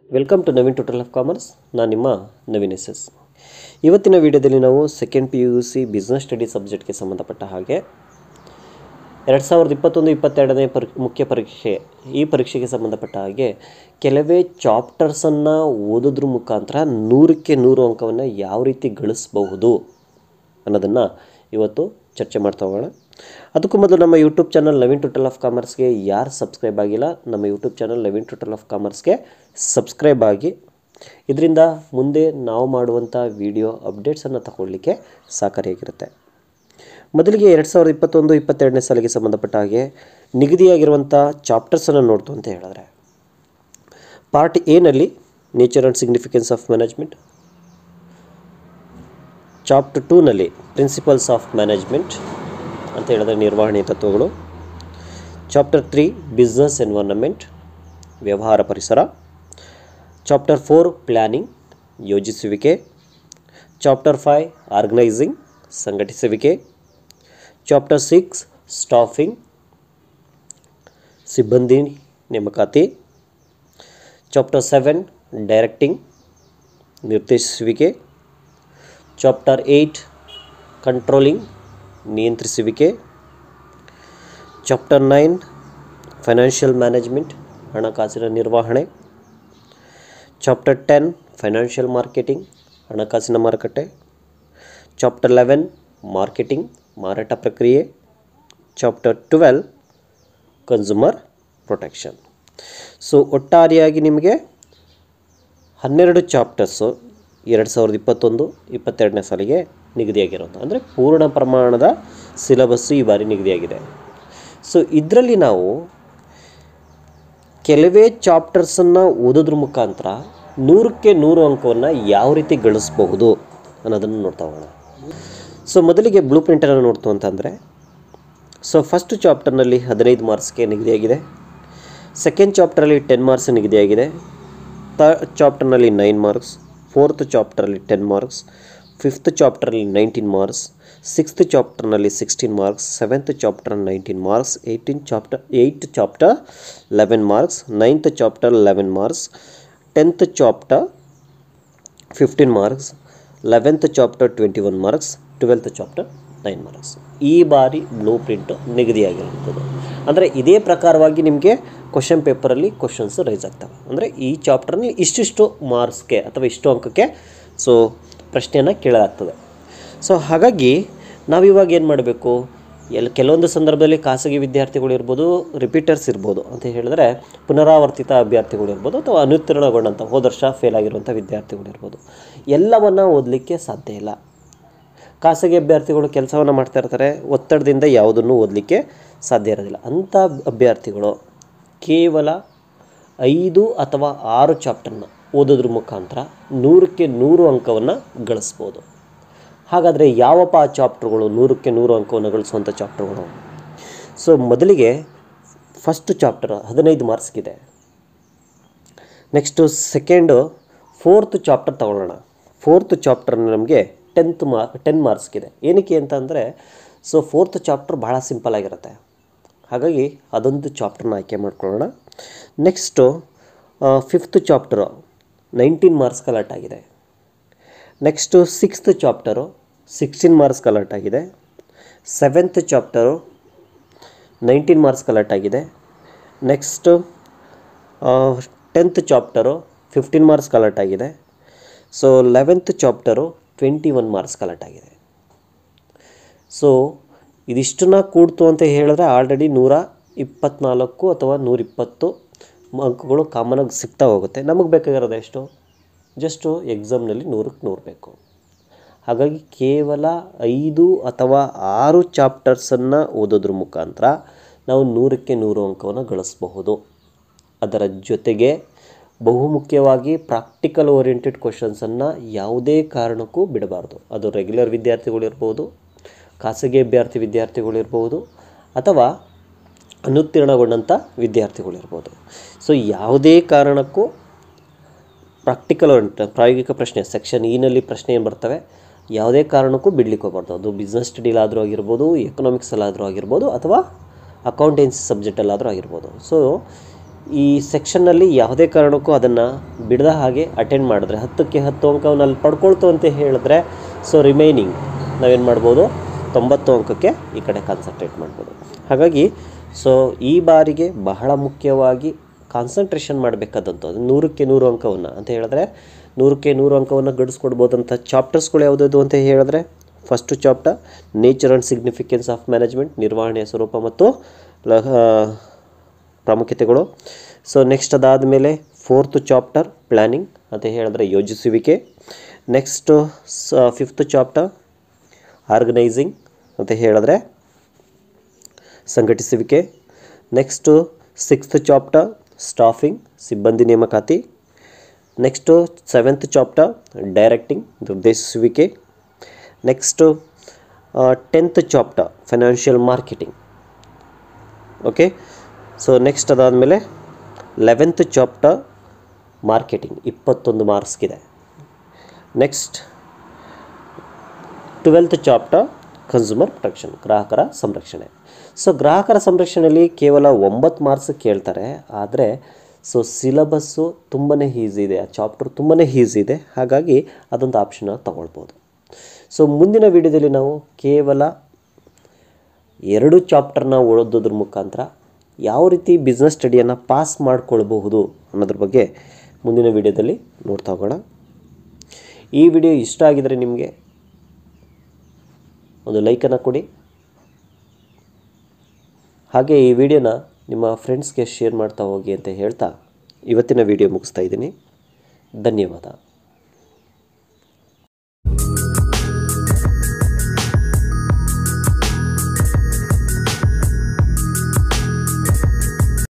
Welcome to Naveen total of commerce. ನಾನು ನಿಮ್ಮ Naveen S S. ಇವತ್ತಿನ ವಿಡಿಯೋದಲ್ಲಿ ನಾವು ಸೆಕೆಂಡ್ PUC ಬಿಸ್ನೆಸ್ ಸ್ಟಡಿ ಸಬ್ಜೆಕ್ಟ್ಗೆ ಸಂಬಂಧಪಟ್ಟ ಹಾಗೆ 2021-22ನೇ ಮುಖ್ಯ ಪರೀಕ್ಷೆ ಈ ಪರೀಕ್ಷೆಗೆ ಸಂಬಂಧಪಟ್ಟ ಹಾಗೆ ಕೆಲವೇ ಚಾಪ್ಟರ್ಸನ್ನು ಓದೋದ್ರ ಮುಖಾಂತರ 100ಕ್ಕೆ 100 ಅಂಕವನ್ನು ಯಾವ ರೀತಿ ಗಳಿಸಬಹುದು ಅನ್ನೋದನ್ನು ಇವತ್ತು ಚರ್ಚೆ ಮಾಡ್ತಾ ಹೋಗೋಣ. ಅದಕ್ಕೂ ಮೊದಲು ನಮ್ಮ YouTube channel Naveen total of ಕಾಮರ್ಸ್ಗೆ ಯಾರು ಸಬ್ಸ್ಕ್ರೈಬ್ ಆಗಿಲ್ಲ, ನಮ್ಮ YouTube channel Naveen total of ಕಾಮರ್ಸ್ಗೆ ಸಬ್ಸ್ಕ್ರೈಬ್ ಆಗಿ. ಇದರಿಂದ ಮುಂದೆ ನಾವು ಮಾಡುವಂಥ ವಿಡಿಯೋ ಅಪ್ಡೇಟ್ಸನ್ನು ತಗೊಳ್ಳಿಕ್ಕೆ ಸಹಕಾರಿಯಾಗಿರುತ್ತೆ. ಮೊದಲಿಗೆ 2021-22ನೇ ಸಾಲಿಗೆ ಸಂಬಂಧಪಟ್ಟ ಹಾಗೆ ನಿಗದಿಯಾಗಿರುವಂಥ ಚಾಪ್ಟರ್ಸನ್ನು ನೋಡ್ತು ಅಂತ ಹೇಳಿದ್ರೆ, ಪಾರ್ಟ್ ಎನಲ್ಲಿ nature and significance of management, chapter 2ನಲ್ಲಿ ಪ್ರಿನ್ಸಿಪಲ್ಸ್ ಆಫ್ ಮ್ಯಾನೇಜ್ಮೆಂಟ್ ಅಂತ ಹೇಳಿದ್ರೆ ನಿರ್ವಹಣೆ ತತ್ವಗಳು, ಚಾಪ್ಟರ್ 3 ಬಿಸ್ನೆಸ್ ಎನ್ವೈರನ್ಮೆಂಟ್ ವ್ಯವಹಾರ ಪರಿಸರ, ಚಾಪ್ಟರ್ 4 ಪ್ಲ್ಯಾನಿಂಗ್ ಯೋಜಿಸುವಿಕೆ, ಚಾಪ್ಟರ್ 5 ಆರ್ಗನೈಸಿಂಗ್ ಸಂಘಟಿಸುವಿಕೆ, ಚಾಪ್ಟರ್ 6 ಸ್ಟಾಫಿಂಗ್ ಸಿಬ್ಬಂದಿ ನೇಮಕಾತಿ, ಚಾಪ್ಟರ್ 7 ಡೈರೆಕ್ಟಿಂಗ್ ನಿರ್ದೇಶಿಸುವಿಕೆ, ಚಾಪ್ಟರ್ 8 ಕಂಟ್ರೋಲಿಂಗ್ ನಿಯಂತ್ರಿಸುವಿಕೆ, ಚಾಪ್ಟರ್ 9 ಫೈನಾನ್ಷಿಯಲ್ ಮ್ಯಾನೇಜ್ಮೆಂಟ್ ಹಣಕಾಸಿನ ನಿರ್ವಹಣೆ, ಚಾಪ್ಟರ್ 10 ಫೈನಾನ್ಷಿಯಲ್ ಮಾರ್ಕೆಟಿಂಗ್ ಹಣಕಾಸಿನ ಮಾರುಕಟ್ಟೆ, ಚಾಪ್ಟರ್ 11 ಮಾರ್ಕೆಟಿಂಗ್ ಮಾರಾಟ ಪ್ರಕ್ರಿಯೆ, ಚಾಪ್ಟರ್ 12 ಕನ್ಸ್ಯೂಮರ್ ಪ್ರೊಟೆಕ್ಷನ್. ಸೊ ಒಟ್ಟಾರೆಯಾಗಿ ನಿಮಗೆ 12 ಚಾಪ್ಟರ್ಸು 2021-22ನೇ ಸಾಲಿಗೆ ನಿಗದಿಯಾಗಿರೋದು, ಅಂದರೆ ಪೂರ್ಣ ಪ್ರಮಾಣದ ಸಿಲೆಬಸ್ಸು ಈ ಬಾರಿ ನಿಗದಿಯಾಗಿದೆ. ಸೊ ಇದರಲ್ಲಿ ನಾವು ಕೆಲವೇ ಚಾಪ್ಟರ್ಸನ್ನು ಓದೋದ್ರ ಮುಖಾಂತರ 100ಕ್ಕೆ 100 ಅಂಕವನ್ನು ಯಾವ ರೀತಿ ಗಳಿಸಬಹುದು ಅನ್ನೋದನ್ನು ನೋಡ್ತಾ ಹೋಗೋಣ. ಸೊ ಮೊದಲಿಗೆ ಬ್ಲೂ ಪ್ರಿಂಟನ್ನು ನೋಡ್ತು ಅಂತಂದರೆ, ಸೊ ಫಸ್ಟ್ ಚಾಪ್ಟರ್ನಲ್ಲಿ 15 ಮಾರ್ಕ್ಸ್ಗೆ ನಿಗದಿಯಾಗಿದೆ, ಸೆಕೆಂಡ್ ಚಾಪ್ಟರಲ್ಲಿ 10 ಮಾರ್ಕ್ಸ್ ನಿಗದಿಯಾಗಿದೆ, ಥರ್ಡ್ ಚಾಪ್ಟರ್ನಲ್ಲಿ 9 ಮಾರ್ಕ್ಸ್, ಫೋರ್ತ್ ಚಾಪ್ಟರಲ್ಲಿ 10 ಮಾರ್ಕ್ಸ್, ಫಿಫ್ತ್ ಚಾಪ್ಟರಲ್ಲಿ 19 ಮಾರ್ಕ್ಸ್, ಸಿಕ್ಸ್ತ್ ಚಾಪ್ಟರ್ನಲ್ಲಿ 16 marks, seventh chapter 19 marks, eight chapter 11 marks, ninth chapter 11 marks, 10th chapter 15 marks, 11th chapter 21 marks, 12th chapter 9 marks. ಈ ಬಾರಿ ಬ್ಲೂ ಪ್ರಿಂಟು ನಿಗದಿಯಾಗಿರುವಂಥದ್ದು. ಅಂದರೆ ಇದೇ ಪ್ರಕಾರವಾಗಿ ನಿಮಗೆ ಕ್ವಶನ್ ಪೇಪರಲ್ಲಿ ಕ್ವಶನ್ಸ್ ರೈಸ್ ಆಗ್ತವೆ. ಅಂದರೆ ಈ ಚಾಪ್ಟರ್ನಲ್ಲಿ ಇಷ್ಟಿಷ್ಟು ಮಾರ್ಕ್ಸ್ಗೆ ಅಥವಾ ಇಷ್ಟು ಅಂಕಕ್ಕೆ ಸೊ ಪ್ರಶ್ನೆಯನ್ನು ಕೇಳಲಾಗ್ತದೆ. ಸೊ ಹಾಗಾಗಿ ನಾವಿವಾಗ ಏನು ಮಾಡಬೇಕು, ಕೆಲವೊಂದು ಸಂದರ್ಭದಲ್ಲಿ ಖಾಸಗಿ ವಿದ್ಯಾರ್ಥಿಗಳು ಇರ್ಬೋದು, ರಿಪೀಟರ್ಸ್ ಇರ್ಬೋದು ಅಂತ ಹೇಳಿದ್ರೆ ಪುನರಾವರ್ತಿತ ಅಭ್ಯರ್ಥಿಗಳು ಇರ್ಬೋದು, ಅಥವಾ ಅನುತ್ತೀರ್ಣಗೊಂಡಂಥ ಹೋದ ವರ್ಷ ಫೇಲ್ ಆಗಿರುವಂಥ ವಿದ್ಯಾರ್ಥಿಗಳು ಇರ್ಬೋದು. ಎಲ್ಲವನ್ನು ಓದಲಿಕ್ಕೆ ಸಾಧ್ಯ ಇಲ್ಲ. ಖಾಸಗಿ ಅಭ್ಯರ್ಥಿಗಳು ಕೆಲಸವನ್ನು ಮಾಡ್ತಾ ಇರ್ತಾರೆ, ಒತ್ತಡದಿಂದ ಯಾವುದನ್ನು ಓದಲಿಕ್ಕೆ ಸಾಧ್ಯ ಇರೋದಿಲ್ಲ. ಅಂಥ ಅಭ್ಯರ್ಥಿಗಳು ಕೇವಲ 5 ಅಥವಾ 6 ಚಾಪ್ಟರ್ನ ಓದೋದ್ರ ಮುಖಾಂತರ 100ಕ್ಕೆ 100 ಅಂಕವನ್ನು ಗಳಿಸ್ಬೋದು. ಹಾಗಾದರೆ ಯಾವಪ್ಪ ಆ ಚಾಪ್ಟರ್ಗಳು 100ಕ್ಕೆ 100 ಅಂಕವನ್ನು ಗಳಿಸುವಂಥ ಚಾಪ್ಟರ್ಗಳು? ಸೊ ಮೊದಲಿಗೆ ಫಸ್ಟ್ ಚಾಪ್ಟರ್ 15 ಮಾರ್ಕ್ಸ್ಗಿದೆ. ನೆಕ್ಸ್ಟು ಫೋರ್ತ್ ಚಾಪ್ಟರ್ ತಗೊಳ್ಳೋಣ. ಫೋರ್ತ್ ಚಾಪ್ಟರ್ ನಮಗೆ 10 ಮಾರ್ಕ್ಸ್ಗಿದೆ. ಏನಕ್ಕೆ ಅಂತಂದರೆ, ಸೊ ಫೋರ್ತ್ ಚಾಪ್ಟರ್ ಭಾಳ ಸಿಂಪಲ್ ಆಗಿರುತ್ತೆ. ಹಾಗಾಗಿ ಅದೊಂದು ಚಾಪ್ಟರ್ನ ಆಯ್ಕೆ ಮಾಡ್ಕೊಳ್ಳೋಣ. Next fifth chapter 19 marks collect ಆಗಿದೆ. Next sixth chapter 16 marks collect ಆಗಿದೆ. ಸೆವೆಂತ್ ಚಾಪ್ಟರು 19 ಮಾರ್ಕ್ಸ್ ಕಲೆಕ್ಟ್ ಆಗಿದೆ. Next 10th chapter 15 marks collect ಆಗಿದೆ. So 11th chapter 21 marks collect ಆಗಿದೆ. ಸೊ ಇದಿಷ್ಟನ್ನ ಕೂಡ್ತು ಅಂತ ಹೇಳಿದ್ರೆ ಆಲ್ರೆಡಿ 124 ಅಥವಾ 120 ಅಂಕಗಳು ಕಾಮನಾಗಿ ಸಿಗ್ತಾ ಹೋಗುತ್ತೆ. ನಮಗೆ ಬೇಕಾಗಿರೋದು ಎಷ್ಟು? ಜಸ್ಟು ಎಕ್ಸಾಮ್ನಲ್ಲಿ 100ಕ್ಕೆ 100 ಬೇಕು. ಹಾಗಾಗಿ ಕೇವಲ 5 ಅಥವಾ 6 ಚಾಪ್ಟರ್ಸನ್ನು ಓದೋದ್ರ ಮುಖಾಂತರ ನಾವು 100ಕ್ಕೆ 100 ಅಂಕವನ್ನು ಗಳಿಸಬಹುದು. ಅದರ ಜೊತೆಗೆ ಬಹುಮುಖ್ಯವಾಗಿ ಪ್ರಾಕ್ಟಿಕಲ್ ಓರಿಯೆಂಟೆಡ್ ಕ್ವಶನ್ಸನ್ನು ಯಾವುದೇ ಕಾರಣಕ್ಕೂ ಬಿಡಬಾರ್ದು. ಅದು ರೆಗ್ಯುಲರ್ ವಿದ್ಯಾರ್ಥಿಗಳಿರ್ಬೋದು, ಖಾಸಗಿ ವಿದ್ಯಾರ್ಥಿಗಳಿರ್ಬೋದು, ಅಥವಾ ಅನುತ್ತೀರ್ಣಗೊಂಡಂಥ ವಿದ್ಯಾರ್ಥಿಗಳಿರ್ಬೋದು. ಸೊ ಯಾವುದೇ ಕಾರಣಕ್ಕೂ ಪ್ರಾಕ್ಟಿಕಲ್ ಓರಿಯೆಂಟೆಡ್ ಪ್ರಾಯೋಗಿಕ ಪ್ರಶ್ನೆ ಸೆಕ್ಷನ್ ಇನಲ್ಲಿ ಪ್ರಶ್ನೆ ಏನು ಬರ್ತವೆ, ಯಾವುದೇ ಕಾರಣಕ್ಕೂ ಬಿಡ್ಲಿಕ್ಕೆ ಹೋಗ್ಬಾರ್ದು. ಅದು ಬಿಸ್ನೆಸ್ ಸ್ಟಡಿಲಾದರೂ ಆಗಿರ್ಬೋದು, ಎಕನಾಮಿಕ್ಸಲ್ಲಾದರೂ ಆಗಿರ್ಬೋದು, ಅಥವಾ ಅಕೌಂಟೆನ್ಸಿ ಸಬ್ಜೆಕ್ಟಲ್ಲಾದರೂ ಆಗಿರ್ಬೋದು. ಸೊ ಈ ಸೆಕ್ಷನ್ನಲ್ಲಿ ಯಾವುದೇ ಕಾರಣಕ್ಕೂ ಅದನ್ನು ಬಿಡದ ಹಾಗೆ ಅಟೆಂಡ್ ಮಾಡಿದ್ರೆ 10ಕ್ಕೆ 10 ಅಂಕವನ್ನು ಅಲ್ಲಿ ಪಡ್ಕೊಳ್ತು ಅಂತ ಹೇಳಿದ್ರೆ ಸೊ ರಿಮೈನಿಂಗ್ ನಾವೇನು ಮಾಡ್ಬೋದು 90 ಅಂಕಕ್ಕೆ ಈ ಕಡೆ ಕಾನ್ಸಂಟ್ರೇಟ್ ಮಾಡ್ಬೋದು. ಹಾಗಾಗಿ ಸೊ ಈ ಬಾರಿಗೆ ಬಹಳ ಮುಖ್ಯವಾಗಿ ಕಾನ್ಸಂಟ್ರೇಷನ್ ಮಾಡಬೇಕಾದಂಥದ್ದು 100ಕ್ಕೆ 100 ಅಂಕವನ್ನು ಅಂತ ಹೇಳಿದ್ರೆ 100ಕ್ಕೆ 100 ಅಂಕವನ್ನು ಗಳಿಸ್ಕೊಡ್ಬೋದಂಥ ಚಾಪ್ಟರ್ಸ್ಗಳು ಯಾವುದಾದ್ರು ಅಂತ ಹೇಳಿದ್ರೆ first chapter nature and significance of management, ನಿರ್ವಹಣೆಯ ಸ್ವರೂಪ ಮತ್ತು ಪ್ರಾಮುಖ್ಯತೆಗಳು. ಸೊ ನೆಕ್ಸ್ಟ್ ಅದಾದಮೇಲೆ 4th ಚಾಪ್ಟರ್ ಪ್ಲ್ಯಾನಿಂಗ್ ಅಂತ ಹೇಳಿದ್ರೆ ಯೋಜಿಸುವಿಕೆ. ನೆಕ್ಸ್ಟು 5th ಚಾಪ್ಟರ್ ಆರ್ಗನೈಸಿಂಗ್ ಅಂತ ಹೇಳಿದ್ರೆ ಸಂಘಟಿಸುವಿಕೆ. ನೆಕ್ಸ್ಟು 6th ಚಾಪ್ಟರ್ ಸ್ಟಾಫಿಂಗ್ ಸಿಬ್ಬಂದಿ ನೇಮಕಾತಿ. ನೆಕ್ಸ್ಟು 7th ಚಾಪ್ಟರ್ ಡೈರೆಕ್ಟಿಂಗ್ ನಿರ್ದೇಶಿಸುವಿಕೆ. Next 10th chapter financial marketing. Okay, so next ಅದಾದಮೇಲೆ 11th ಚಾಪ್ಟರ್ ಮಾರ್ಕೆಟಿಂಗ್ 21 ಮಾರ್ಕ್ಸ್ಗಿದೆ. Next 12th chapter consumer protection ಗ್ರಾಹಕರ ಸಂರಕ್ಷಣೆ. ಸೊ ಗ್ರಾಹಕರ ಸಂರಕ್ಷಣೆಯಲ್ಲಿ ಕೇವಲ 9 ಮಾರ್ಕ್ಸ್ ಕೇಳ್ತಾರೆ, ಆದರೆ ಸೊ ಸಿಲಬಸ್ಸು ತುಂಬಾ ಈಸಿ ಇದೆ, ಆ ಚಾಪ್ಟರ್ ತುಂಬಾ ಈಸಿ ಇದೆ, ಹಾಗಾಗಿ ಅದೊಂದು ಆಪ್ಷನ್ನ ತಗೊಳ್ಬೋದು. ಸೊ ಮುಂದಿನ ವಿಡಿಯೋದಲ್ಲಿ ನಾವು ಕೇವಲ 2 ಚಾಪ್ಟರ್ನ ಓದೋದ್ರ ಮುಖಾಂತರ ಯಾವ ರೀತಿ ಬಿಸ್ನೆಸ್ ಸ್ಟಡಿಯನ್ನು ಪಾಸ್ ಮಾಡಿಕೊಳ್ಬಹುದು ಅನ್ನೋದ್ರ ಬಗ್ಗೆ ಮುಂದಿನ ವಿಡಿಯೋದಲ್ಲಿ ನೋಡ್ತಾ ಹೋಗೋಣ. ಈ ವಿಡಿಯೋ ಇಷ್ಟ ಆಗಿದರೆ ನಿಮಗೆ ಒಂದು ಲೈಕನ್ನು ಕೊಡಿ, ಹಾಗೆ ಈ ವಿಡಿಯೋನ ನಿಮ್ಮ ಫ್ರೆಂಡ್ಸ್ಗೆ ಶೇರ್ ಮಾಡ್ತಾ ಹೋಗಿ ಅಂತ ಹೇಳ್ತಾ ಇವತ್ತಿನ ವಿಡಿಯೋ ಮುಗಿಸ್ತಾ ಇದ್ದೀನಿ. ಧನ್ಯವಾದ.